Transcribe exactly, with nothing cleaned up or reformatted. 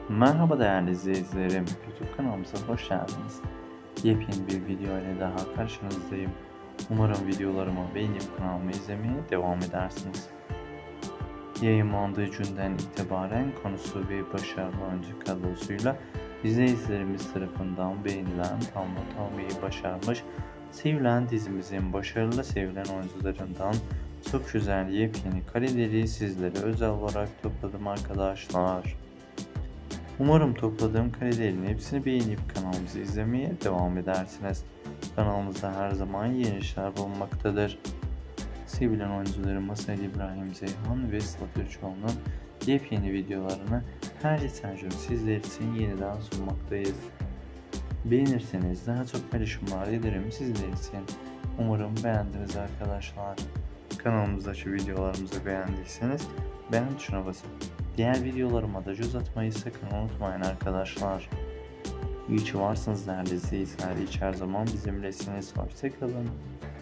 Merhaba değerli izleyicilerim, YouTube kanalımıza hoş geldiniz. Yepyeni bir video ile daha karşınızdayım. Umarım videolarımı beğenip kanalımı izlemeye devam edersiniz. Yayınlandığı günden itibaren konusu ve başarılı oyuncu kadrosuyla izleyicilerimiz tarafından beğenilen, tam not almayı başarmış, sevilen dizimizin başarılı sevilen oyuncularından çok güzel yepyeni kareleri sizlere özel olarak topladım arkadaşlar. Umarım topladığım karelerin hepsini beğenip kanalımızı izlemeye devam edersiniz. Kanalımızda her zaman yeni işler bulunmaktadır. Sevilen oyuncularımız Ali İbrahim Zeyhan ve Sıla Türkoğlu'nun yepyeni videolarını her geçen gün sizler için yeniden sunmaktayız. Beğenirseniz daha çok paylaşımlar ederim sizler için. Umarım beğendiniz arkadaşlar. Kanalımızdaki videolarımızı beğendiyseniz beğen tuşuna basın. Diğer videolarıma da göz atmayı sakın unutmayın arkadaşlar. İyi ki varsınız değerli izleyiciler. Hiç her zaman bizimlesiniz. Hoşçakalın.